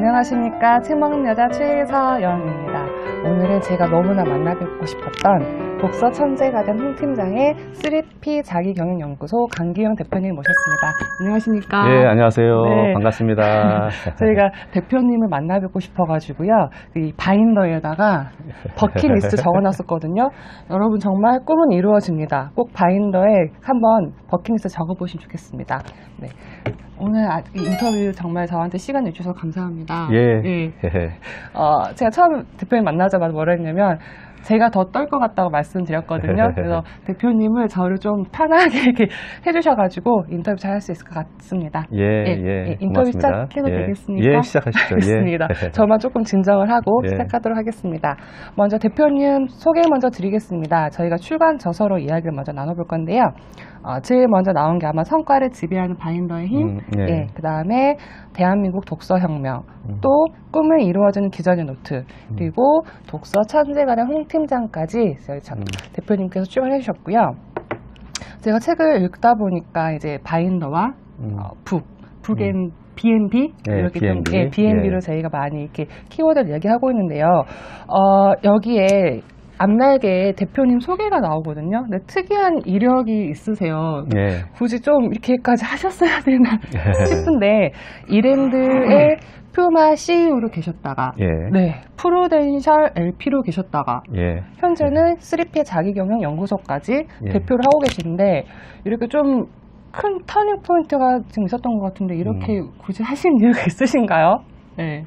안녕하십니까. 책 먹는 여자 최서영입니다. 오늘은 제가 너무나 만나뵙고 싶었던 독서 천재가 된 홍 팀장의 3P 자기경영연구소 강기영 대표님 모셨습니다. 안녕하십니까. 예, 안녕하세요. 네. 반갑습니다. 저희가 대표님을 만나뵙고 싶어가지고요. 이 바인더에다가 버킷리스트 적어놨었거든요. 여러분 정말 꿈은 이루어집니다. 꼭 바인더에 한번 버킷리스트 적어보시면 좋겠습니다. 네. 오늘 인터뷰 정말 저한테 시간 내주셔서 감사합니다. 예. 예. 제가 처음 대표님 만나자마자 뭐라 했냐면 제가 더 떨 것 같다고 말씀드렸거든요. 그래서 대표님을 저를 좀 편하게 이렇게 해주셔가지고 인터뷰 잘 할 수 있을 것 같습니다. 예. 인터뷰 고맙습니다. 시작해도 되겠습니까? 예, 시작하시죠. 알겠습니다. 예. 저만 조금 진정을 하고 예. 시작하도록 하겠습니다. 먼저 대표님 소개 먼저 드리겠습니다. 저희가 출간 저서로 이야기를 먼저 나눠볼 건데요. 제일 먼저 나온 게 아마 성과를 지배하는 바인더의 힘, 예. 그 다음에 대한민국 독서혁명, 또 꿈을 이루어지는 기전의 노트, 그리고 독서 천재가 된 홍 팀장까지 저희 대표님께서 출간해 주셨고요. 제가 책을 읽다 보니까 이제 바인더와 북앤 B&B 이렇게 B&B. B&B로 저희가 많이 이렇게 키워드를 얘기하고 있는데요. 여기에 앞날개에 대표님 소개가 나오거든요. 근데 특이한 이력이 있으세요. 예. 굳이 좀 이렇게까지 하셨어야 되나 싶은데 이랜드의 퓨마 CEO로 계셨다가 네, 프루덴셜 LP로 계셨다가 현재는 3P 자기경영연구소까지 대표를 하고 계신데 이렇게 좀 큰 터닝 포인트가 지금 있었던 것 같은데 이렇게 굳이 하신 이유가 있으신가요? 네.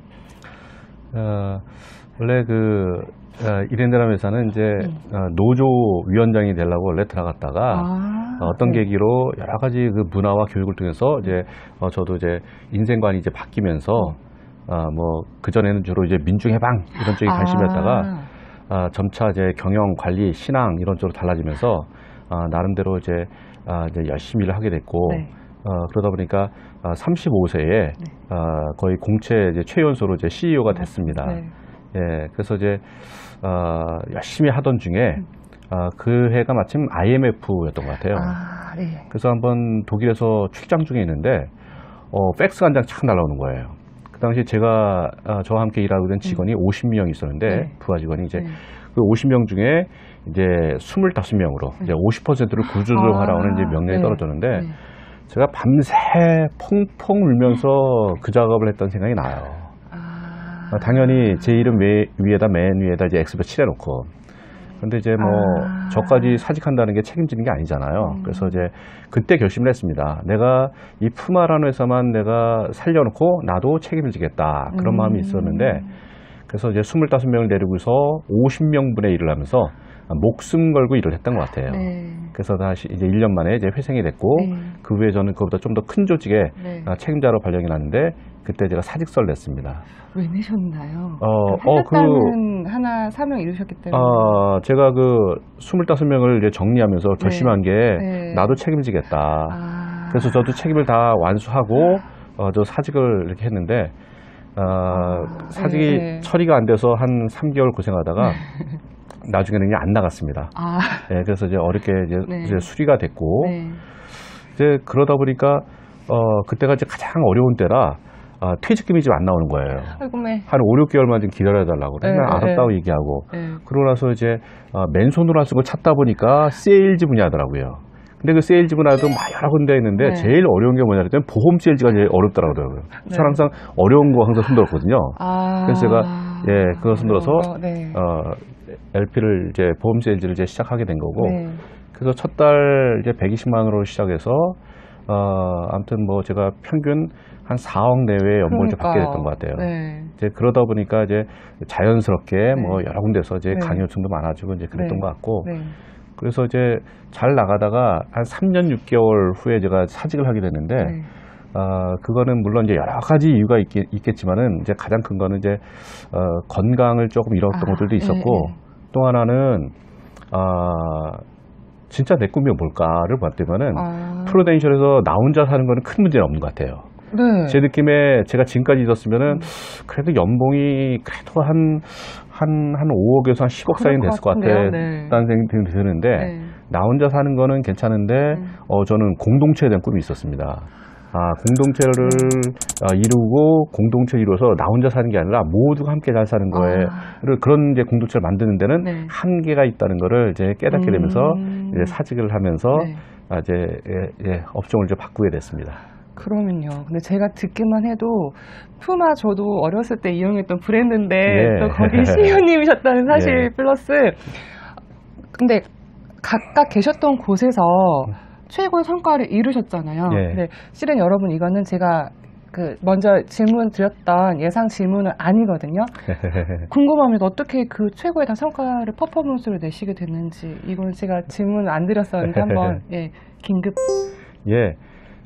원래 이랜드라는 회사는 이제 노조 위원장이 되려고 원래 들어갔다가 어떤 계기로 여러 가지 그 문화와 교육을 통해서 이제 저도 이제 인생관이 이제 바뀌면서 뭐 그전에는 주로 이제 민중해방 이런 쪽에 관심이었다가 점차 이제 경영, 관리, 신앙 이런 쪽으로 달라지면서 나름대로 이제 열심히 일을 하게 됐고 그러다 보니까 35세에 거의 공채 이제 최연소로 이제 CEO가 됐습니다. 예, 그래서 이제 열심히 하던 중에 그 해가 마침 IMF였던 것 같아요. 그래서 한번 독일에서 출장 중에 있는데 팩스가 한 장 착 날라오는 거예요. 그 당시에 제가 저와 함께 일하고 있던 직원이 50명 있었는데 부하 직원이 이제 그 50명 중에 이제 25명으로 이제 50%를 구조조정하라는 이제 명령이 떨어졌는데 제가 밤새 펑펑 울면서 그 작업을 했던 생각이 나요. 당연히 제 이름 맨 위에다 이제 엑스표 칠해놓고 근데 이제 뭐 저까지 사직한다는 게 책임지는 게 아니잖아요. 그래서 이제 그때 결심을 했습니다. 내가 이 푸마라는 회사만 내가 살려놓고 나도 책임을 지겠다 그런 마음이 있었는데 그래서 이제 25명을 데리고서 50명분의 일을 하면서 목숨 걸고 일을 했던 것 같아요. 그래서 다시 이제 1년 만에 이제 회생이 됐고 그 후에 저는 그보다 좀 더 큰 조직에 책임자로 발령이 났는데 그때 제가 사직서를 냈습니다. 왜 내셨나요? 살렸다는 하나 사명 이루셨기 때문에. 제가 그 25명을 이제 정리하면서 결심한 게 나도 책임지겠다. 그래서 저도 책임을 다 완수하고 저 사직을 이렇게 했는데 사직이 처리가 안 돼서 한 3개월 고생하다가 나중에는 그냥 안 나갔습니다. 그래서 이제 어렵게 이제 수리가 됐고 이제 그러다 보니까 그때가 이제 가장 어려운 때라 퇴직금이 좀 안 나오는 거예요. 한 5, 6개월만 좀 기다려달라고. 그냥 알았다고 얘기하고. 그러고 나서 이제 맨손으로 할 수 있는 걸 찾다 보니까 세일즈 분야더라고요. 근데 그 세일즈 분야도 막 여러 군데 있는데 제일 어려운 게 뭐냐면 보험 세일즈가 제일 어렵더라고요. 저는 항상 어려운 거 항상 손들었거든요. 그래서 제가 그거 손들어서 LP를 이제 보험 세일즈를 이제 시작하게 된 거고. 그래서 첫 달 이제 120만 원으로 시작해서 아무튼 뭐 제가 평균 한 4억 내외의 연봉을 받게 됐던 것 같아요. 이제 그러다 보니까 이제 자연스럽게 뭐 여러 군데서 이제 강의 요청도 많아지고 이제 그랬던 것 같고. 그래서 이제 잘 나가다가 한 3년 6개월 후에 제가 사직을 하게 됐는데 그거는 물론 이제 여러 가지 이유가 있겠지만은 이제 가장 큰 거는 이제 건강을 조금 잃었던 것들도 있었고 또 하나는 진짜 내 꿈이 뭘까를 봤더니만은 프루덴셜에서 나 혼자 사는 거는 큰 문제는 없는 것 같아요. 제 느낌에 제가 지금까지 있었으면은 그래도 연봉이 그래도 한 5억에서 한 10억 사이는 됐을 것 같다는 생각이 드는데 나 혼자 사는 거는 괜찮은데 저는 공동체에 대한 꿈이 있었습니다. 공동체를 이루고 공동체를 이루어서 나 혼자 사는 게 아니라 모두가 함께 잘 사는 거에 그런 이제 공동체를 만드는 데는 네. 한계가 있다는 거를 이제 깨닫게 되면서 이제 사직을 하면서 네. 이제 업종을 이제 바꾸게 됐습니다. 그러면요. 근데 제가 듣기만 해도 푸마 저도 어렸을 때 이용했던 브랜드인데 예. 또 거기 CEO님이셨다는 사실 예. 플러스 근데 각각 계셨던 곳에서 최고의 성과를 이루셨잖아요. 예. 근데 실은 여러분 이거는 제가 먼저 질문 드렸던 예상 질문은 아니거든요. 궁금합니다. 어떻게 그 최고의 다 성과를 퍼포먼스로 내시게 됐는지 이건 제가 질문 안 드렸었는데 한번 긴급. 예.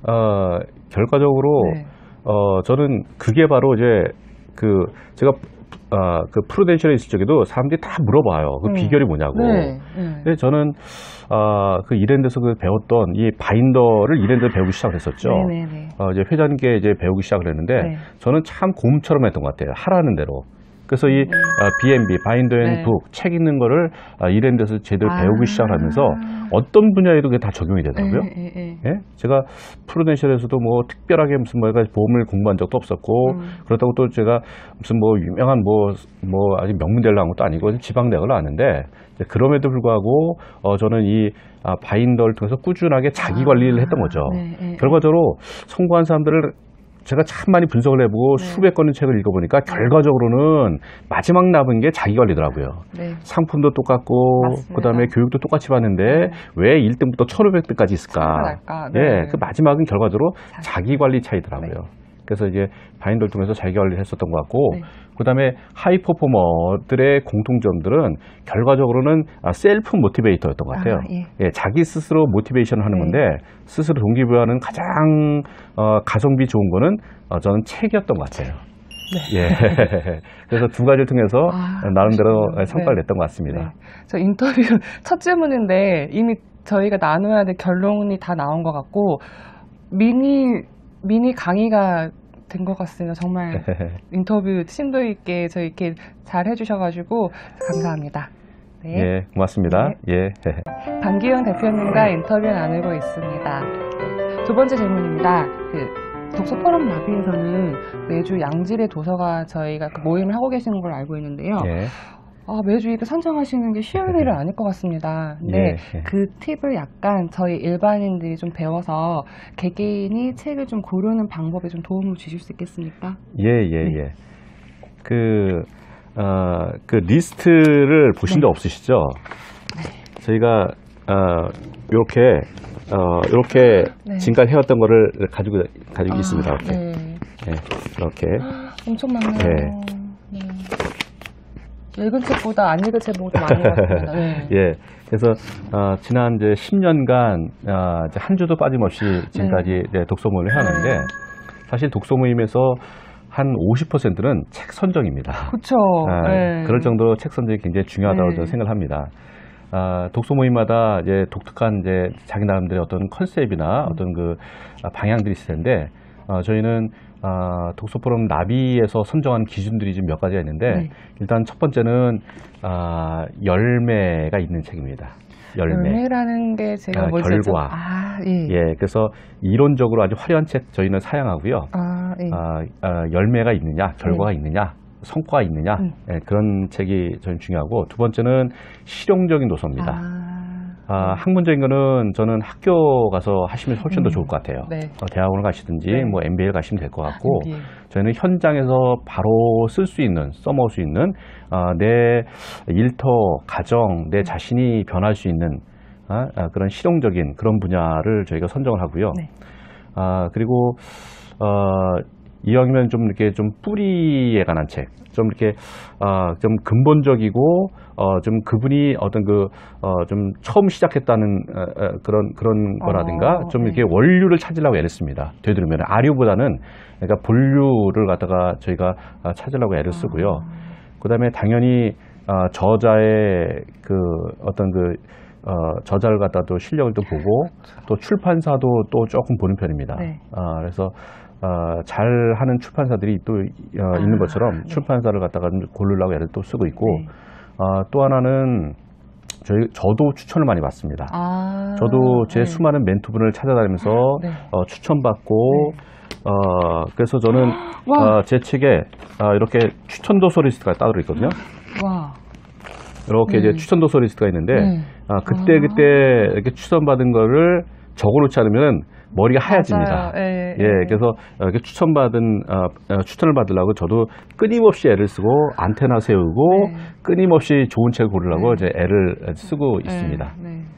결과적으로 네. 저는 그게 바로 이제 제가 그 프루덴셜에 있을 적에도 사람들이 다 물어봐요. 그 비결이 뭐냐고. 네. 근데 저는 그 이랜드에서 배웠던 이 바인더를 이랜드에서 배우기 시작을 했었죠. 네네네. 이제 회전계 이제 배우기 시작을 했는데 네. 저는 참 곰처럼 했던 것 같아요. 하라는 대로. 그래서 이 B&B, 바인더 앤 북, 책 읽는 거를 이랜드에서 제대로 배우기 시작을 하면서 어떤 분야에도 그게 다 적용이 되더라고요. 예? 제가 프루덴셜에서도 뭐 특별하게 무슨 보험을 공부한 적도 없었고 그렇다고 또 제가 무슨 뭐 유명한 뭐 아직 명문대를 나온 것도 아니고 지방대학을 나왔는데 그럼에도 불구하고 저는 이 바인더를 통해서 꾸준하게 자기 관리를 했던 거죠. 결과적으로 성공한 사람들을 제가 참 많이 분석을 해보고 수백 권의 책을 읽어보니까 결과적으로는 마지막 남은 게 자기 관리더라고요. 상품도 똑같고 그 다음에 교육도 똑같이 받는데 왜 1등부터 1500등까지 있을까? 그 마지막은 결과적으로 자기 관리 차이더라고요. 그래서 이제 바인더를 통해서 자기 관리를 했었던 것 같고 그 다음에 하이 퍼포머들의 공통점들은 결과적으로는 셀프 모티베이터였던 것 같아요. 자기 스스로 모티베이션을 하는 건데 스스로 동기부여하는 가장 가성비 좋은 거는 저는 책이었던 것 같아요. 그래서 두 가지를 통해서 나름대로 성과를 냈던 것 같습니다. 저 인터뷰 첫 질문인데 이미 저희가 나눠야 될 결론이 다 나온 것 같고 미니 강의가 된 것 같습니다. 정말 인터뷰 심도 있게 저희 이렇게 잘 해주셔가지고 감사합니다. 네, 고맙습니다. 방기훈 대표님과 인터뷰 나누고 있습니다. 두 번째 질문입니다. 독서 포럼 나비에서는 매주 양질의 도서가 저희가 모임을 하고 계시는 걸 알고 있는데요. 매주 이렇게 선정하시는 게 쉬운 일은 아닐 것 같습니다. 근데 그 팁을 약간 저희 일반인들이 좀 배워서 개개인이 책을 좀 고르는 방법에 좀 도움을 주실 수 있겠습니까? 그 리스트를 보신 적 없으시죠? 저희가 이렇게 지금까지 해왔던 거를 가지고 있습니다. 이렇게. 엄청 많네요. 읽은 책보다 안 읽은 책보다 많은 것 같습니다. 그래서 지난 이제 10년간 이제 한 주도 빠짐없이 지금까지 독서 모임을 해왔는데 사실 독서 모임에서 한 50%는 책 선정입니다. 그렇죠. 그럴 정도로 책 선정이 굉장히 중요하다고 저는 생각을 합니다. 독서 모임마다 이제 독특한 이제 자기 나름대로의 어떤 컨셉이나 어떤 그 방향들이 있을 텐데 저희는 독서 포럼 나비에서 선정한 기준들이 지금 몇 가지가 있는데 일단 첫 번째는 열매가 있는 책입니다. 열매라는 게 제가 결과. 그래서 이론적으로 아주 화려한 책 저희는 사양하고요. 열매가 있느냐, 결과가 있느냐, 성과가 있느냐, 그런 책이 저는 중요하고 두 번째는 실용적인 도서입니다. 학문적인 거는 저는 학교 가서 하시면 훨씬 더 좋을 것 같아요. 대학원을 가시든지 뭐 MBA를 가시면 될 것 같고 저희는 현장에서 바로 쓸 수 있는, 써먹을 수 있는 내 일터, 가정, 내 자신이 변할 수 있는 그런 실용적인 그런 분야를 저희가 선정을 하고요. 그리고 이왕이면 좀 이렇게 좀 뿌리에 관한 책, 좀 이렇게 좀 근본적이고 좀 그분이 어떤 좀 처음 시작했다는 그런 거라든가 좀 이렇게 원류를 찾으려고 애를 씁니다. 되도록이면 아류보다는 그러니까 본류를 갖다가 저희가 찾으려고 애를 쓰고요. 그다음에 당연히 저자의 저자를 갖다 또 실력을 또 보고 또 출판사도 또 조금 보는 편입니다. 그래서 잘하는 출판사들이 또 있는 것처럼 출판사를 갖다가 고르려고 애를 또 쓰고 있고 또 하나는 저도 추천을 많이 받습니다. 저도 제 수많은 멘토분을 찾아다니면서 추천받고 그래서 저는 제 책에 이렇게 추천 도서리스트가 따로 있거든요. 이렇게 이제 추천 도서리스트가 있는데 그때 이렇게 추천받은 거를 적어놓지 않으면 머리가 하얘집니다. 그래서 이렇게 추천을 받으려고 저도 끊임없이 애를 쓰고 안테나 세우고 끊임없이 좋은 책을 고르려고 이제 애를 쓰고 있습니다.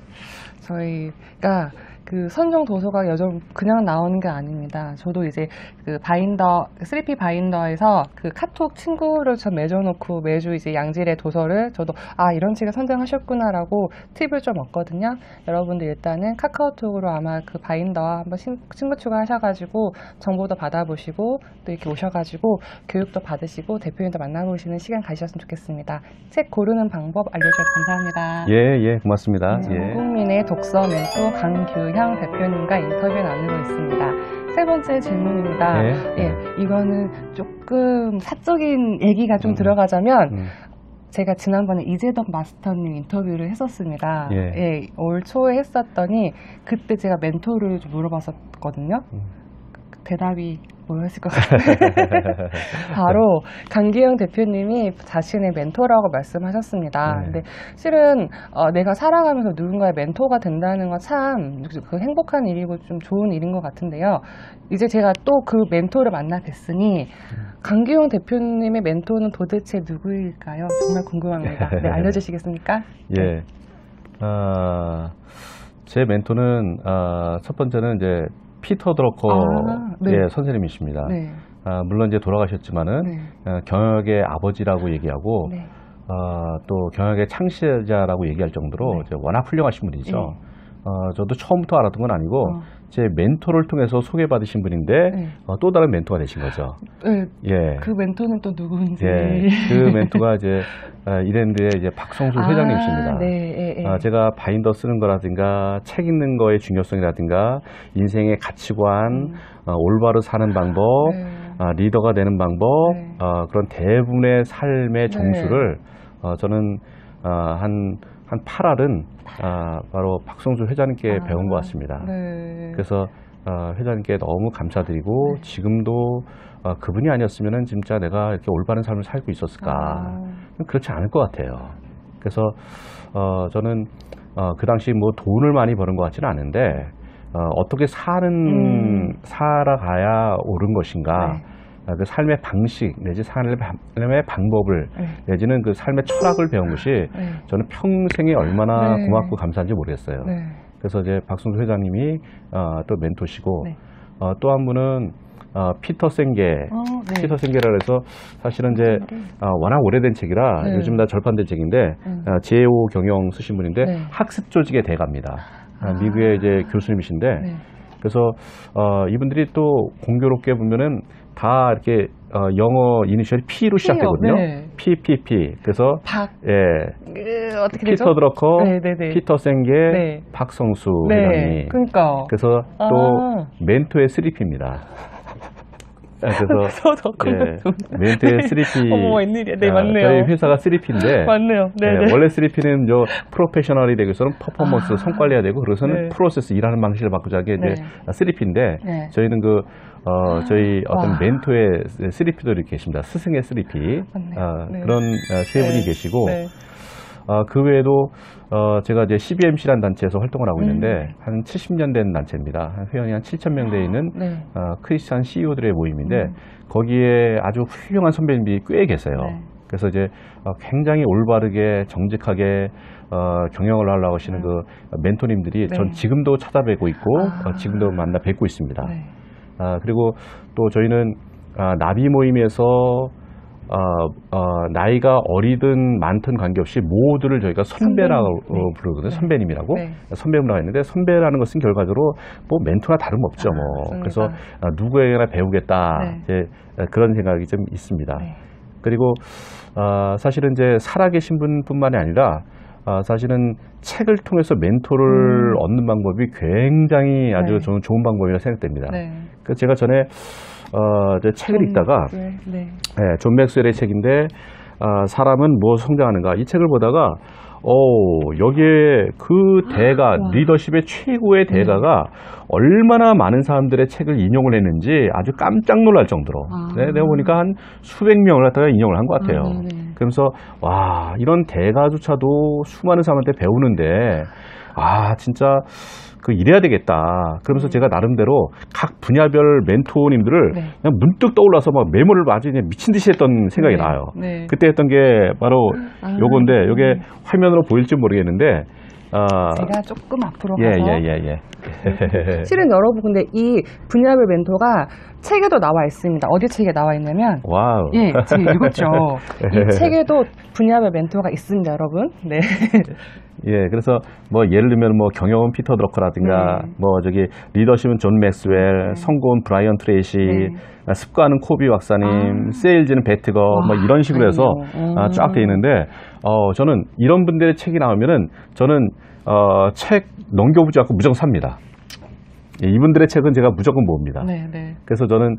저희가 그 선정 도서가 그냥 나오는 게 아닙니다. 저도 이제 그 바인더, 3P 바인더에서 그 카톡 친구를 전 맺어놓고 매주 이제 양질의 도서를 저도 이런 책을 선정하셨구나라고 팁을 좀 얻거든요. 여러분들 일단은 카카오톡으로 아마 그 바인더 한번 친구 추가하셔가지고 정보도 받아보시고 또 이렇게 오셔가지고 교육도 받으시고 대표님도 만나보시는 시간 가지셨으면 좋겠습니다. 책 고르는 방법 알려주셔서 감사합니다. 예, 고맙습니다. 국민의 독서 멘토 강규형 대표님과 인터뷰 나누고 있습니다. 세 번째 질문입니다. 이거는 조금 사적인 얘기가 좀 들어가자면 제가 지난번에 이재덕 마스터님 인터뷰를 했었습니다. 올 초에 했었더니 그때 제가 멘토를 좀 물어봤었거든요. 대답이 뭐였을 것 같아요. 바로 강기영 대표님이 자신의 멘토라고 말씀하셨습니다. 근데 실은 내가 살아가면서 누군가의 멘토가 된다는 건 참 그 행복한 일이고 좀 좋은 일인 것 같은데요. 이제 제가 또 그 멘토를 만나 뵀으니 강기영 대표님의 멘토는 도대체 누구일까요? 정말 궁금합니다. 알려주시겠습니까? 제 멘토는 첫 번째는 이제 피터 드러커 선생님이십니다. 물론 이제 돌아가셨지만은 경영학의 아버지라고 얘기하고 또 경영학의 창시자라고 얘기할 정도로 이제 워낙 훌륭하신 분이죠. 저도 처음부터 알았던 건 아니고 제 멘토를 통해서 소개받으신 분인데 또 다른 멘토가 되신 거죠. 그 멘토는 또 누구인지. 그 멘토가 이제 이랜드의 이제 박성수 회장님이십니다. 제가 바인더 쓰는 거라든가 책 읽는 거의 중요성이라든가 인생의 가치관, 올바로 사는 방법, 리더가 되는 방법, 그런 대부분의 삶의 정수를 저는 한 8알은 바로 박성수 회장님께 배운 것 같습니다. 그래서 회장님께 너무 감사드리고 지금도 그분이 아니었으면 진짜 내가 이렇게 올바른 삶을 살고 있었을까? 그렇지 않을 것 같아요. 그래서 저는 그 당시 뭐 돈을 많이 버는 것 같지는 않은데 어떻게 살아가야 옳은 것인가? 그 삶의 방식 내지 삶의 방법을 내지는 그 삶의 철학을 배운 것이 저는 평생에 얼마나 고맙고 감사한지 모르겠어요. 그래서 이제 박성수 회장님이 또 멘토시고 또 한 분은 피터 생게, 피터 생게라 해서 사실은 이제 워낙 오래된 책이라 요즘 다 절판된 책인데 제5 경영 쓰신 분인데 학습 조직의 대가입니다. 미국의 이제 교수님이신데 그래서 이분들이 또 공교롭게 보면은 다 이렇게 영어 이니셜이 P로 시작되거든요. PPP. 그래서 어떻게 피터 되죠? 드러커, 피터 생게, 박성수 회장님. 그러니까. 그래서 또 멘토의 3P입니다. 그래서 멘토의 3P. 어머, 웬일이야. 맞네요. 저희 회사가 3P인데 맞네요. 원래 3P는 프로페셔널이 되기 위해서는 퍼포먼스, 성과를 해야 되고 그래서는 프로세스, 일하는 방식을 바꾸자 게 이제 3P인데 저희는 저희 어떤 멘토의 3P들이 계십니다. 스승의 3P. 그런 세 분이 계시고 그 외에도 제가 이제 CBMC라는 단체에서 활동을 하고 있는데 한 70년 된 단체입니다. 회원이 한 7,000명 되어 있는 크리스찬 CEO들의 모임인데 거기에 아주 훌륭한 선배님들이 꽤 계세요. 그래서 이제 굉장히 올바르게 정직하게 경영을 하려고 하시는 그 멘토님들이 전 지금도 찾아뵙고 있고 지금도 만나 뵙고 있습니다. 그리고 또 저희는 나비 모임에서 나이가 어리든 많든 관계없이 모두를 저희가 선배라고 부르거든요. 선배님이라고. 선배님이라고 했는데 선배라는 것은 결과적으로 뭐 멘토나 다름없죠. 그래서 누구에게나 배우겠다. 이제 그런 생각이 좀 있습니다. 그리고 사실은 이제 살아계신 분뿐만이 아니라 사실은 책을 통해서 멘토를 얻는 방법이 굉장히 아주 좋은 방법이라 생각됩니다. 그래서 제가 전에 책을 읽다가 존 맥스웰의 책인데 사람은 무엇을 성장하는가 이 책을 보다가 여기에 그 대가, 리더십의 최고의 대가가 얼마나 많은 사람들의 책을 인용을 했는지 아주 깜짝 놀랄 정도로. 내가 보니까 한 수백 명을 갖다가 인용을 한 것 같아요. 그러면서, 와, 이런 대가조차도 수많은 사람한테 배우는데, 진짜, 이래야 되겠다. 그러면서 제가 나름대로 각 분야별 멘토님들을 그냥 문득 떠올라서 막 메모를 아주 그냥 미친 듯이 했던 생각이 나요. 그때 했던 게 바로 요건데, 요게 화면으로 보일지 모르겠는데, 제가 조금 앞으로 가서. 실은 여러분, 근데 이 분야별 멘토가 책에도 나와 있습니다. 어디 책에 나와 있냐면, 와우. 예, 제가 읽었죠. 이 책에도 분야별 멘토가 있습니다, 여러분. 네. 예, 그래서 뭐 예를 들면 뭐 경영은 피터 드러커라든가 뭐 저기 리더십은 존 맥스웰, 성공은 브라이언 트레이시, 습관은 코비 박사님, 세일즈는 베트거 뭐 이런 식으로 해서 쫙 돼 있는데 저는 이런 분들의 책이 나오면은 저는 책 넘겨보지 않고 무조건 삽니다. 예, 이분들의 책은 제가 무조건 모읍니다. 그래서 저는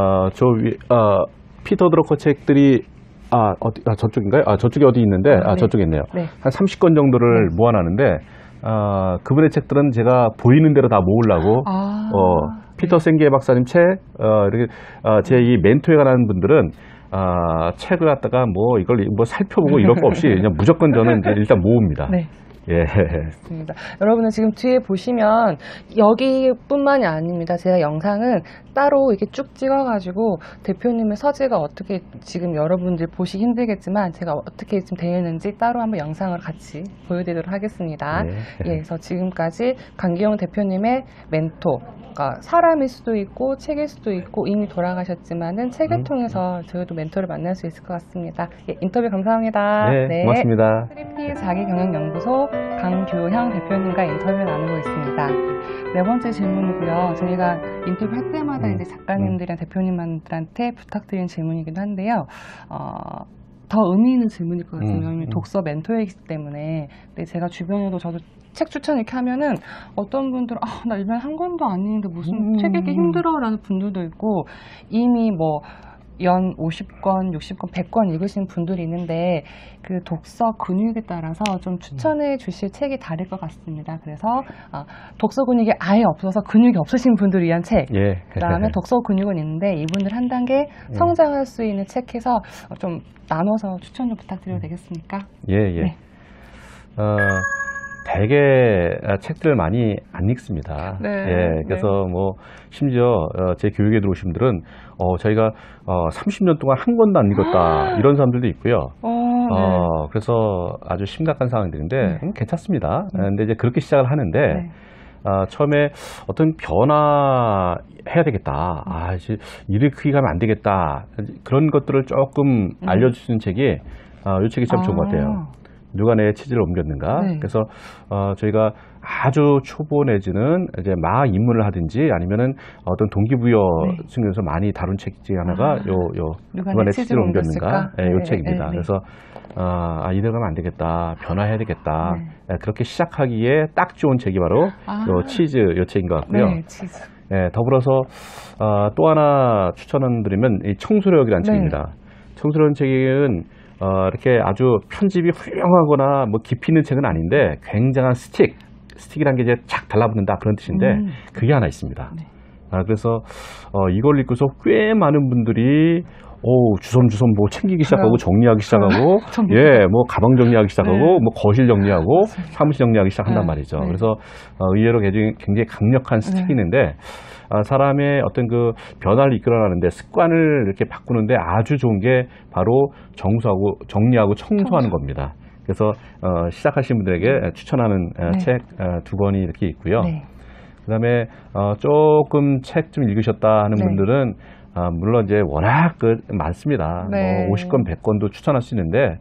피터 드러커 책들이 저쪽인가요? 저쪽에 어디 있는데, 저쪽에 있네요. 한 30권 정도를 모아놨는데, 그분의 책들은 제가 보이는 대로 다 모으려고, 피터 생게 박사님 책, 이렇게, 제 이 멘토에 관한 분들은, 책을 갖다가 이걸 살펴보고 이럴 거 없이 그냥 무조건 저는 이제 일단 모읍니다. 예. 맞습니다. 여러분은 지금 뒤에 보시면 여기뿐만이 아닙니다. 제가 영상은 따로 이렇게 쭉 찍어가지고 대표님의 서재가 어떻게 지금 여러분들 보시기 힘들겠지만 제가 어떻게 지금 되어 있는지 따로 한번 영상을 같이 보여드리도록 하겠습니다. 그래서 지금까지 강기용 대표님의 멘토, 그러니까 사람일 수도 있고 책일 수도 있고 이미 돌아가셨지만은 책을 통해서 저희도 멘토를 만날 수 있을 것 같습니다. 인터뷰 감사합니다. 네, 고맙습니다. 3P 자기경영연구소 강규형 대표님과 인터뷰 나누고 있습니다. 네 번째 질문이고요. 저희가 인터뷰 할 때마다 이제 작가님들이랑 대표님들한테 부탁드리는 질문이기도 한데요. 더 의미 있는 질문일 것 같아요. 독서 멘토이기 때문에. 근데 제가 주변에도 저도 책 추천 이렇게 하면은 어떤 분들은 나 일면 한 권도 아닌데 무슨 책 읽기 힘들어 라는 분들도 있고 이미 연 50권, 60권, 100권 읽으신 분들이 있는데 그 독서 근육에 따라서 좀 추천해 주실 책이 다를 것 같습니다. 그래서 독서 근육이 아예 없어서 근육이 없으신 분들을 위한 책, 그다음에 독서 근육은 있는데 이분들 한 단계 성장할 수 있는 책 해서 좀 나눠서 추천 좀 부탁드려도 되겠습니까? 네. 대개 책들을 많이 안 읽습니다. 그래서 심지어 제 교육에 들어오신 분들은 저희가 30년 동안 한 권도 안 읽었다 이런 사람들도 있고요. 그래서 아주 심각한 상황들인데 괜찮습니다. 근데 이제 그렇게 시작을 하는데 처음에 어떤 변화해야 되겠다. 이제 일을 크게 가면 안 되겠다. 그런 것들을 조금 알려주시는 책이 이 책이 참 좋은 것 같아요. 누가 내 치즈를 옮겼는가. 그래서 저희가 아주 초보 내지는 이제 막 입문을 하든지 아니면은 어떤 동기부여 측면에서 많이 다룬 책 중에 하나가 누가 내 치즈를 옮겼는가. 이 책입니다. 그래서 이대로 가면 안 되겠다. 변화해야 되겠다. 그렇게 시작하기에 딱 좋은 책이 바로 요 치즈 요 책인 것 같고요. 더불어서 또 하나 추천드리면 이 청소력이라는 책입니다. 청소력 책은 이렇게 아주 편집이 훌륭하거나 깊이 있는 책은 아닌데 굉장한 스틱이란 게 이제 착 달라붙는다 그런 뜻인데 그게 하나 있습니다. 그래서 이걸 읽고서 꽤 많은 분들이 주섬주섬 챙기기 시작하고 정리하기 시작하고 가방 정리하기 시작하고 거실 정리하고 사무실 정리하기 시작한단 말이죠. 그래서 의외로 굉장히 강력한 스틱이 있는데 사람의 어떤 그 변화를 이끌어가는데 습관을 이렇게 바꾸는데 아주 좋은 게 바로 정리하고 청소하는 겁니다. 그래서 시작하신 분들에게 추천하는 책 두 권이 이렇게 있고요. 그다음에 조금 책 좀 읽으셨다 하는 분들은 물론 이제 워낙 많습니다. 50권, 100권도 추천할 수 있는데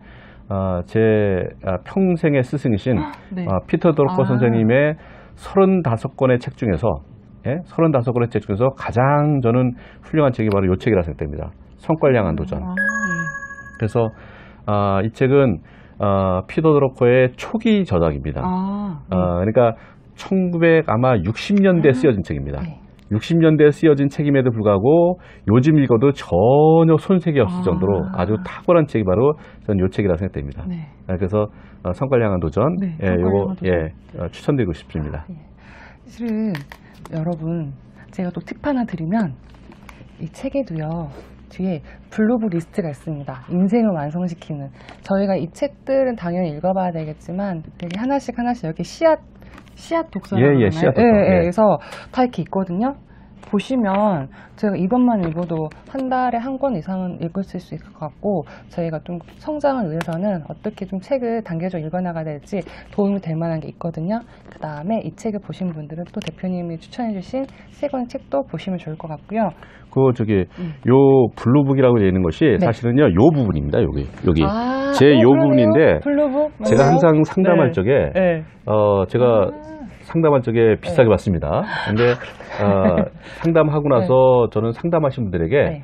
제 평생의 스승이신 피터 드러커 선생님의 35권의 책 중에서 35권의 책 중에서 가장 저는 훌륭한 책이 바로 이 책이라 생각됩니다. 성과를 향한 도전. 그래서 이 책은 피터 드러커의 초기 저작입니다. 그러니까 1960년대에 쓰여진 책입니다. 60년대에 쓰여진 책임에도 불구하고 요즘 읽어도 전혀 손색이 없을 정도로 아주 탁월한 책이 바로 저는 이 책이라고 생각됩니다. 네. 그래서 성과를 향한 도전, 네, 요거 추천드리고 싶습니다. 사실은 여러분 제가 또 팁 하나 드리면 이 책에도요. 뒤에 블루북 리스트가 있습니다. 인생을 완성시키는. 저희가 이 책들은 당연히 읽어봐야 되겠지만 되게 하나씩 이렇게 씨앗 독서라고 하나요? 씨앗 독서. 그래서 다 이렇게 있거든요. 보시면 제가 이것만 읽어도 한 달에 한 권 이상은 읽을 수 있을 것 같고 저희가 좀 성장을 위해서는 어떻게 좀 책을 단계적으로 읽어나가야 될지 도움이 될 만한 게 있거든요. 그 다음에 이 책을 보신 분들은 또 대표님이 추천해 주신 세 권의 책도 보시면 좋을 것 같고요. 요 블루북이라고 되어 있는 것이 사실은요 요 부분입니다. 여기 제 요 부분인데 블루북? 제가 항상 상담할 적에 제가 상담할 적에 비싸게 받습니다. 근데 상담하고 나서 저는 상담하신 분들에게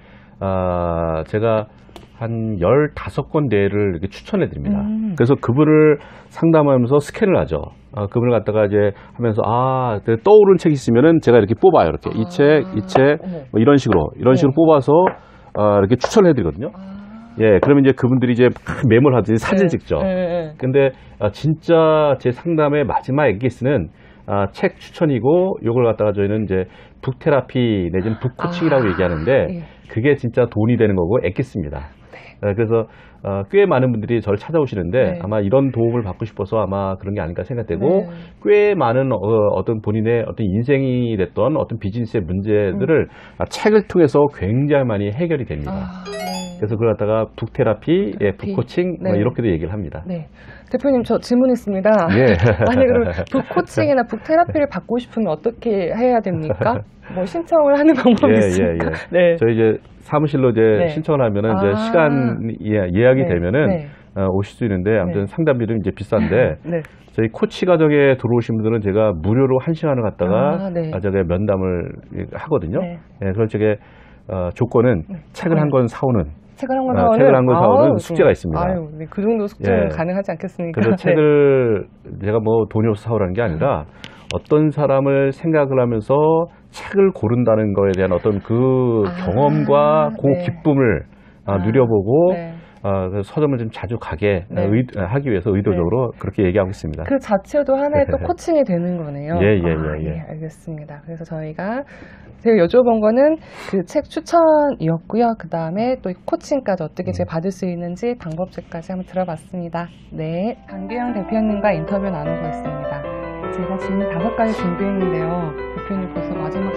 제가 한 15권 내를 이렇게 추천해 드립니다. 그래서 그분을 상담하면서 스캔을 하죠. 그분을 갖다가 이제 하면서 떠오르는 책이 있으면은 제가 이렇게 뽑아요. 이렇게 이 책 뭐 이런 식으로 뽑아서 이렇게 추천을 해 드리거든요. 예, 그러면 이제 그분들이 이제 메모를 하듯이 사진 찍죠. 근데 진짜 제 상담의 마지막 엑기스는 책 추천이고 요걸 갖다가 저희는 이제 북테라피 내지는 북코칭이라고 얘기하는데 그게 진짜 돈이 되는 거고 엑기스입니다. 그래서 꽤 많은 분들이 저를 찾아오시는데 아마 이런 도움을 받고 싶어서 아마 그런 게 아닐까 생각되고 꽤 많은 어떤 본인의 어떤 인생이 됐던 어떤 비즈니스의 문제들을 책을 통해서 굉장히 많이 해결이 됩니다. 그래서 그걸 갖다가 북테라피, 북코칭 이렇게도 얘기를 합니다. 네. 대표님 저 질문 있습니다. 만약에 그럼 북코칭이나 북테라피를 받고 싶으면 어떻게 해야 됩니까? 뭐 신청을 하는 방법이 있습니까? 네. 저희 이제 사무실로 이제 신청을 하면은 이제 시간 예약이 되면은 오실 수 있는데 아무튼 상담비는 이제 비싼데 저희 코치 과정에 들어오신 분들은 제가 무료로 1시간을 갖다가 제가 면담을 하거든요. 그래서 제가 조건은 책을 한 권 사오는 책을 한 권 사오는 숙제가 있습니다. 그 정도 숙제는 가능하지 않겠습니까? 그래서 책을 제가 뭐 돈이 없어서 사오라는 게 아니라 어떤 사람을 생각을 하면서 책을 고른다는 거에 대한 어떤 그 경험과 그 기쁨을 누려보고 그래서 서점을 좀 자주 가게 하기 위해서 의도적으로 그렇게 얘기하고 있습니다. 그 자체도 하나의 또 코칭이 되는 거네요. 알겠습니다. 그래서 제가 여쭤본 거는 그 책 추천이었고요. 그 다음에 또 코칭까지 어떻게 제가 받을 수 있는지 방법들까지 한번 들어봤습니다. 네, 강규영 대표님과 인터뷰 나누고 있습니다. 제가 질문 5가지 준비했는데요. 대표님 벌써 마지막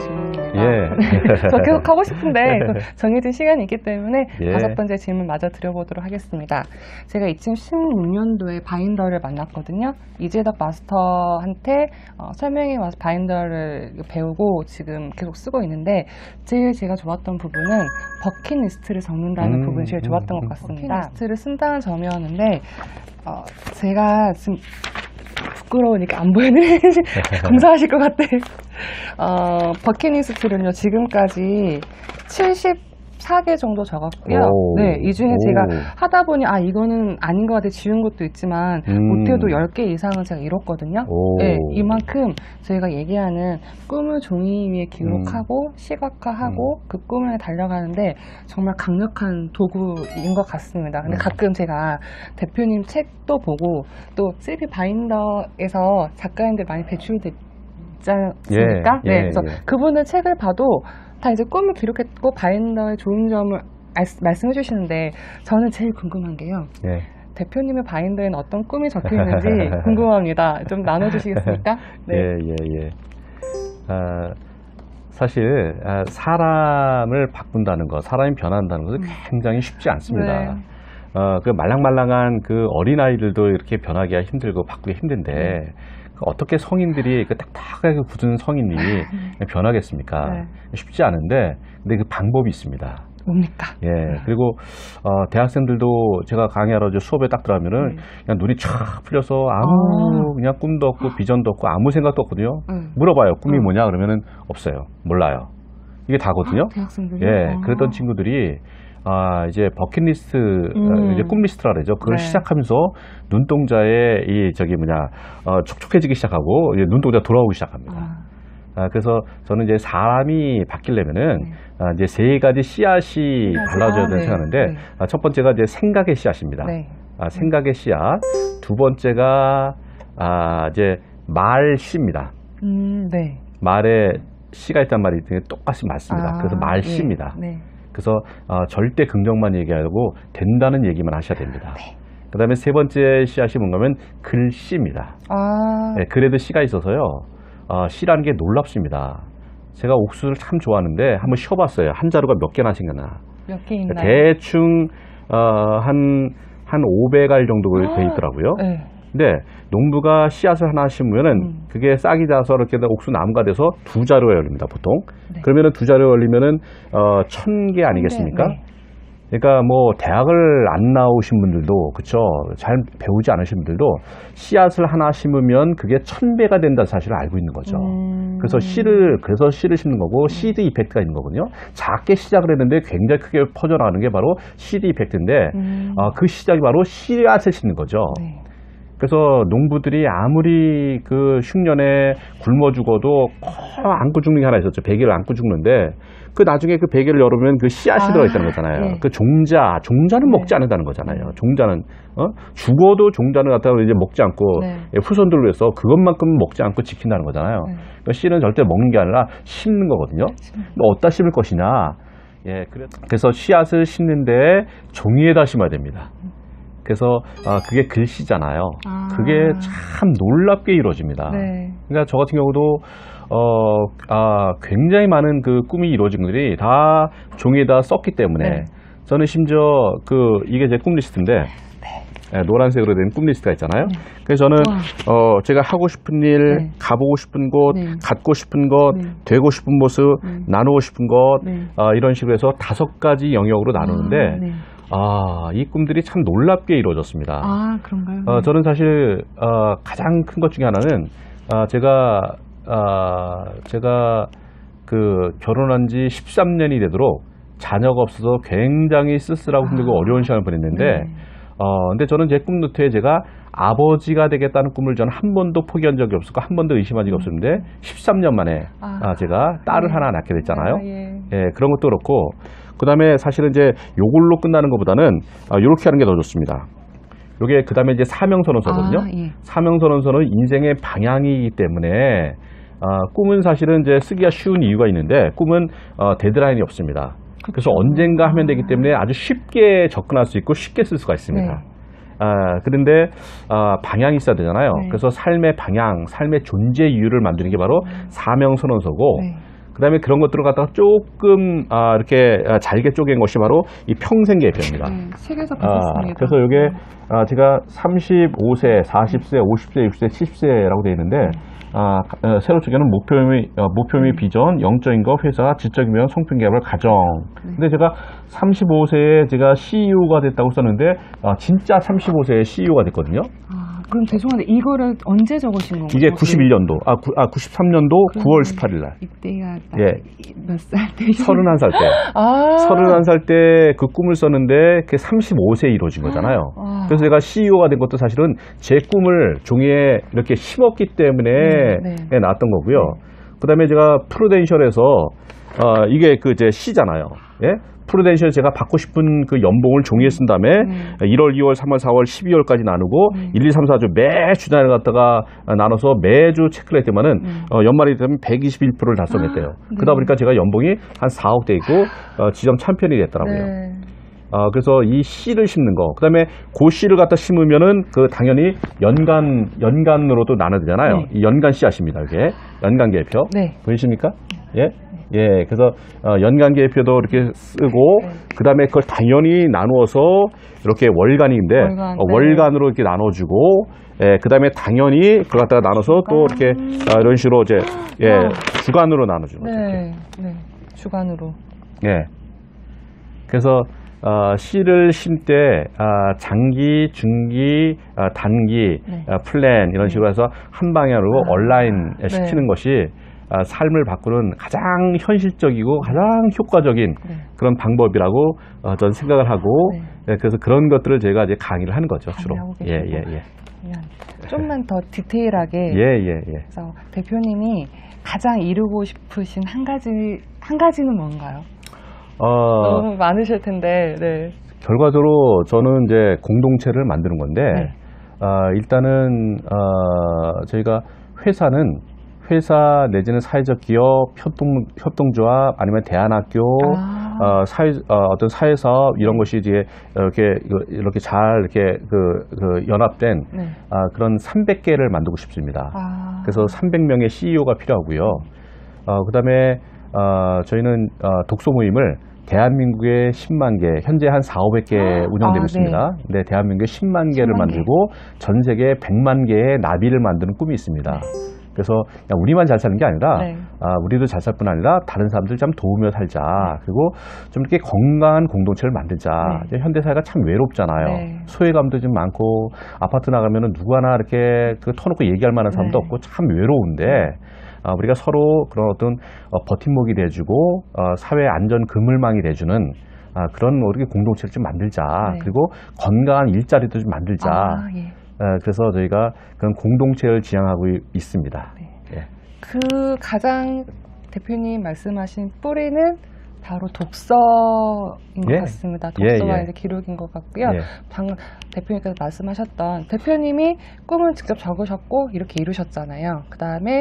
질문입니다. 저 계속 하고 싶은데 정해진 시간이 있기 때문에 5번째 질문 마저 드려보도록 하겠습니다. 제가 2016년도에 바인더를 만났거든요. 이재덕 마스터한테 설명해 와서 바인더를 배우고 지금 계속 쓰고 있는데 제일 제가 좋았던 부분은 버킷리스트를 적는다는 부분이 제일 좋았던 것 같습니다. 버킷리스트를 쓴다는 점이었는데 제가 지금 부끄러우니까 안 보여드리는지 감사하실 것 같아요. 버킷리스트를요 지금까지 74개 정도 적었고요. 이 중에 제가 하다 보니 이거는 아닌 것 같아 지운 것도 있지만 못해도 10개 이상은 제가 이뤘거든요. 이만큼 저희가 얘기하는 꿈을 종이 위에 기록하고 시각화하고 그 꿈을 달려가는데 정말 강력한 도구인 것 같습니다. 근데 가끔 제가 대표님 책도 보고 또 슬피 바인더에서 작가님들 많이 배출돼 있지 않습니까? 그래서 그분들 책을 봐도 다 이제 꿈을 기록했고 바인더의 좋은 점을 말씀해 주시는데 저는 제일 궁금한 게요. 대표님의 바인더에는 어떤 꿈이 적혀 있는지 궁금합니다. 좀 나눠주시겠습니까? 사실 사람을 바꾼다는 것, 사람이 변한다는 것은 굉장히 쉽지 않습니다. 그 말랑말랑한 그 어린아이들도 이렇게 변하기가 힘들고 바꾸기 힘든데 어떻게 성인들이 그 딱딱하게 굳은 성인이 변하겠습니까? 쉽지 않은데 근데 그 방법이 있습니다. 뭡니까? 그리고 대학생들도 제가 강의하러 수업에 딱 들어가면은 그냥 눈이 쫙 풀려서 아무 그냥 꿈도 없고 비전도 없고 아무 생각도 없거든요. 물어봐요. 꿈이 뭐냐? 그러면은 없어요. 몰라요. 이게 다거든요. 대학생들이? 그랬던 친구들이 이제 버킷리스트, 이제 꿈리스트라 그러죠. 그걸 시작하면서 눈동자에 촉촉해지기 시작하고, 이제 눈동자 돌아오기 시작합니다. 그래서 저는 이제 사람이 바뀌려면은 이제 세 가지 씨앗이 달라져야 된다고 생각하는데 첫 번째가 이제 생각의 씨앗입니다. 생각의 씨앗. 두 번째가 이제 말씨입니다. 말에 씨가 있단 말이 똑같이 맞습니다. 그래서 말씨입니다. 그래서 절대 긍정만 얘기하고 된다는 얘기만 하셔야 됩니다. 그 다음에 세 번째 씨앗이 뭔가면 글씨입니다. 글에도 씨가 있어서요. 씨라는 게 놀랍습니다. 제가 옥수수를 참 좋아하는데 한번 쉬어봤어요. 한 자루가 몇 개나 생겼나. 몇 개 있나요? 대충 한 500알 정도 돼 있더라고요. 근데 농부가 씨앗을 하나 심으면은 그게 싹이 나서 이렇게 옥수수 나무가 돼서 두 자루가 열립니다, 보통. 그러면은 두 자루가 열리면은 1000개 아니겠습니까? 그러니까 뭐 대학을 안 나오신 분들도, 그쵸, 잘 배우지 않으신 분들도 씨앗을 하나 심으면 그게 1000배가 된다는 사실을 알고 있는 거죠. 그래서 씨를 심는 거고 시드 이펙트가 있는 거거든요. 작게 시작을 했는데 굉장히 크게 퍼져나가는 게 바로 시드 이펙트인데 그 시작이 바로 씨앗을 심는 거죠. 그래서 농부들이 아무리 그 흉년에 굶어 죽어도 안고 죽는 게 하나 있었죠. 베개를 안고 죽는데 그 나중에 그 베개를 열으면 그 씨앗이 들어있다는 거잖아요. 그 종자는 먹지 않는다는 거잖아요. 종자는 죽어도 종자는 갖다가 이제 먹지 않고 후손들을 위해서 그것만큼 먹지 않고 지킨다는 거잖아요. 그러니까 씨는 절대 먹는 게 아니라 심는 거거든요. 어디다 심을 것이냐. 그래서 씨앗을 심는데 종이에다 심어야 됩니다. 그래서 그게 글씨잖아요. 그게 참 놀랍게 이루어집니다. 그러니까 저 같은 경우도 굉장히 많은 그 꿈이 이루어진 것들이 다 종이에다 썼기 때문에 저는 심지어 이게 제 꿈 리스트인데 노란색으로 된 꿈 리스트가 있잖아요. 그래서 저는 제가 하고 싶은 일, 가보고 싶은 곳, 갖고 싶은 것, 되고 싶은 모습, 나누고 싶은 것 이런 식으로 해서 5가지 영역으로 나누는데 이 꿈들이 참 놀랍게 이루어졌습니다. 그런가요? 저는 사실 가장 큰 것 중에 하나는 제가 그 결혼한 지 13년이 되도록 자녀가 없어서 굉장히 쓸쓸하고 힘들고 어려운 시간을 보냈는데 근데 저는 제 꿈 노트에 제가 아버지가 되겠다는 꿈을 저는 한 번도 포기한 적이 없었고 한 번도 의심한 적이 없었는데 13년 만에 제가 딸을 하나 낳게 됐잖아요. 그런 것도 그렇고 그 다음에 사실은 이제 요걸로 끝나는 것보다는 이렇게 하는 게 더 좋습니다. 요게 그 다음에 이제 사명선언서거든요. 사명선언서는 인생의 방향이기 때문에 꿈은 사실은 이제 쓰기가 쉬운 이유가 있는데 꿈은 데드라인이 없습니다. 그래서 언젠가 하면 되기 때문에 아주 쉽게 접근할 수 있고 쉽게 쓸 수가 있습니다. 그런데 방향이 있어야 되잖아요. 그래서 삶의 방향, 삶의 존재 이유를 만드는 게 바로 사명선언서고 그 다음에 그런 것들을 갖다가 조금 이렇게 잘게 쪼갠 것이 바로 이 평생계획표입니다. 책에서 봤습니다. 그래서 이게 제가 35세, 40세, 50세, 60세, 70세라고 되어 있는데 새로 쪼개는 목표 및 비전, 영적 인거, 회사, 지적 유명, 성품 개발, 가정. 근데 제가 35세에 제가 CEO가 됐다고 썼는데 진짜 35세에 CEO가 됐거든요. 그럼 죄송한데 이거를 언제 적으신 건가요? 이게 91년도, 93년도 9월 18일 날. 이때가 몇 살 때? 31살 때. 31살 때 그 꿈을 썼는데 그게 35세에 이루어진 거잖아요. 그래서 제가 CEO가 된 것도 사실은 제 꿈을 종이에 이렇게 심었기 때문에 나왔던 거고요. 그 다음에 제가 프루덴셜에서 이게 그 제 C잖아요. 프루덴셜 제가 받고 싶은 그 연봉을 종이에 쓴 다음에 1월, 2월, 3월, 4월, 12월까지 나누고 1, 2, 3, 4주 매 주단을 갖다가 나눠서 매주 체크를 했더만은 연말이 되면 121%를 달성했대요. 그러다 보니까 제가 연봉이 한 4억 돼 있고 지점 챔피언이 됐더라고요. 그래서 이 씨를 심는 거, 그 다음에 그 씨를 갖다 심으면은 그 당연히 연간으로도 나눠야 되잖아요. 이 연간 씨앗입니다. 이게 연간 계획표. 보이십니까? 그래서 연간 계획표도 이렇게 쓰고 그 다음에 그걸 당연히 나누어서 이렇게 월간인데 월간으로 이렇게 나눠주고 그 다음에 당연히 그걸 갖다가 나눠서 또 이렇게 이런 식으로 이제 주간으로 나눠주는 거죠. 주간으로. 그래서 씨를 심 때 장기, 중기, 단기, 플랜 이런 식으로 해서 한 방향으로 온라인 시키는 것이 삶을 바꾸는 가장 현실적이고 가장 효과적인 그런 방법이라고 저는 생각을 하고 그래서 그런 것들을 제가 이제 강의를 하는 거죠, 주로. 좀만 더 디테일하게. 그래서 대표님이 가장 이루고 싶으신 한 가지는 뭔가요? 너무 많으실 텐데. 네. 결과적으로 저는 이제 공동체를 만드는 건데, 네. 일단은 저희가 회사 내지는 사회적 기업, 협동조합 아니면 대안학교, 어떤 사회사업 이런 것이 이제 이렇게 잘 이렇게 연합된 네. 그런 300개를 만들고 싶습니다. 그래서 300명의 CEO가 필요하고요. 그다음에 저희는 독서 모임을 대한민국의 10만 개, 현재 한 4,500개 운영되고 있습니다. 네, 대한민국의 10만 개를 만들고 전 세계 100만 개의 나비를 만드는 꿈이 있습니다. 네. 그래서 그냥 우리만 잘 사는 게 아니라 네. 우리도 잘 살 뿐 아니라 다른 사람들 좀 도우며 살자. 그리고 좀 이렇게 건강한 공동체를 만들자. 네. 현대사회가 참 외롭잖아요. 네. 소외감도 좀 많고 아파트 나가면은 누구 하나 이렇게 터놓고 얘기할 만한 사람도 없고 참 외로운데 우리가 서로 그런 어떤 버팀목이 돼주고 사회 안전 그물망이 돼주는 그런 우리 공동체를 좀 만들자. 네. 그리고 건강한 일자리도 좀 만들자. 예. 그래서 저희가 그런 공동체를 지향하고 있습니다. 네. 예. 그 가장 대표님 말씀하신 뿌리는 바로 독서인 것 같습니다. 독서와 이제 기록인 것 같고요. 방금 대표님께서 말씀하셨던 대표님이 꿈을 직접 적으셨고 이렇게 이루셨잖아요. 그 다음에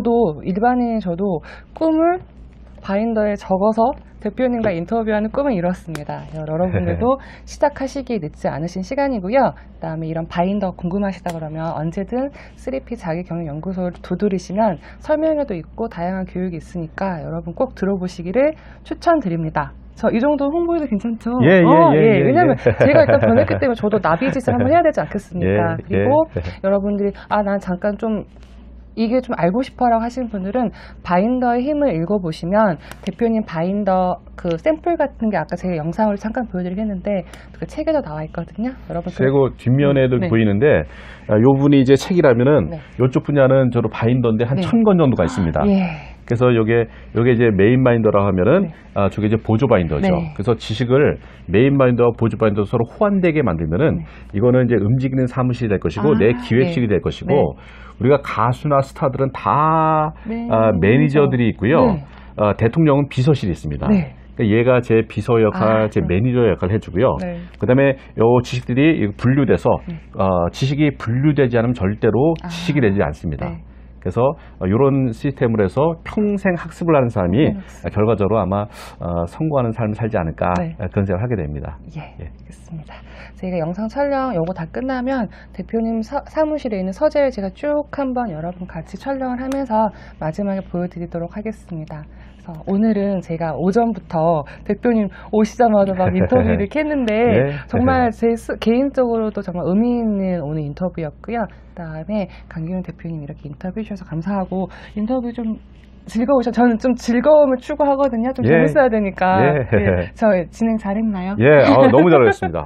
일반인 저도 꿈을 바인더에 적어서 대표님과 인터뷰하는 꿈을 이뤘습니다. 여러분들도 시작하시기 늦지 않으신 시간이고요. 그 다음에 이런 바인더 궁금하시다 그러면 언제든 3P 자기경영연구소를 두드리시면 설명회도 있고 다양한 교육이 있으니까 여러분 꼭 들어보시기를 추천드립니다. 이 정도 홍보해도 괜찮죠? 왜냐면 제가 일단 변했기 때문에 저도 나비짓을 한번 해야 되지 않겠습니까? 그리고 여러분들이 난 잠깐 좀 이게 좀 알고 싶어라고 하시는 분들은 바인더의 힘을 읽어보시면 대표님 바인더 그 샘플 같은 게 아까 제가 영상으로 잠깐 보여드리긴 했는데 그 책에도 나와 있거든요. 여러분. 그리고 뒷면에도 보이는데 요 분이 이제 책이라면은 요쪽 분야는 저도 바인더인데 한 1000권 정도가 있습니다. 그래서 요게 이제 메인 바인더라고 하면은 저게 이제 보조 바인더죠. 그래서 지식을 메인 바인더와 보조 바인더 서로 호환되게 만들면은 이거는 이제 움직이는 사무실이 될 것이고 내 기획실이 될 것이고 우리가 가수나 스타들은 다 매니저들이 있고요. 대통령은 비서실이 있습니다. 그러니까 얘가 제 비서 역할, 제 매니저 역할을 해주고요. 그다음에 요 지식들이 분류돼서 지식이 분류되지 않으면 절대로 지식이 되지 않습니다. 그래서 이런 시스템을 해서 평생 학습을 하는 사람이 결과적으로 아마 성공하는 삶을 살지 않을까 그런 생각을 하게 됩니다. 알겠습니다. 저희가 영상 촬영 요거 다 끝나면 대표님 사무실에 있는 서재를 제가 쭉 한번 여러분 같이 촬영을 하면서 마지막에 보여드리도록 하겠습니다. 그래서 오늘은 제가 오전부터 대표님 오시자마자 막 인터뷰를 이렇게 했는데 정말 제 개인적으로도 정말 의미 있는 오늘 인터뷰였고요. 그다음에 강기훈 대표님 이렇게 인터뷰해 주셔서 감사하고 인터뷰 좀 저는 좀 즐거움을 추구하거든요. 좀 재밌어야 되니까. 저 진행 잘했나요? 너무 잘하셨습니다.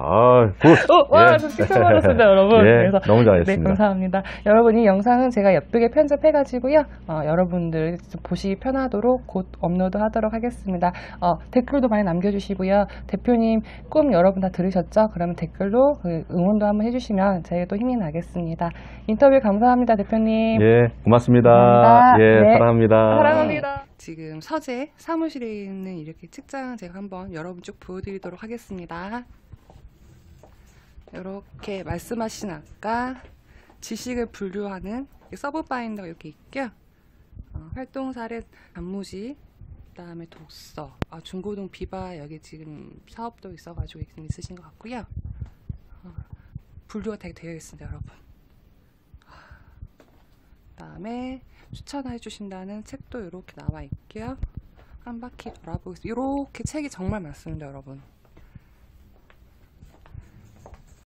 굿. 와, 저 칭찬 받았습니다, 여러분. 그래서 너무 잘하셨습니다. 네, 감사합니다. 여러분, 이 영상은 제가 예쁘게 편집해가지고요. 여러분들 보시기 편하도록 곧 업로드하도록 하겠습니다. 댓글도 많이 남겨주시고요. 대표님 꿈 여러분 다 들으셨죠? 그러면 댓글로 응원도 한번 해주시면 저희도 힘이 나겠습니다. 인터뷰 감사합니다, 대표님. 고맙습니다. 감사합니다. 사랑합니다. 지금 서재 사무실에 있는 이렇게 책장 제가 한번 여러분 쭉 보여드리도록 하겠습니다. 이렇게 말씀하신 아까 지식을 분류하는 서브 바인더가 이렇게 있고요. 활동 사례 단무지, 그 다음에 독서, 중고등 비바 여기 지금 사업도 있어가지고 지금 있으신 것 같고요. 분류가 되어 있습니다, 여러분. 그 다음에 추천해 주신다는 책도 이렇게 나와 있고요. 한 바퀴 돌아보겠습니다. 이렇게 책이 정말 많습니다, 여러분.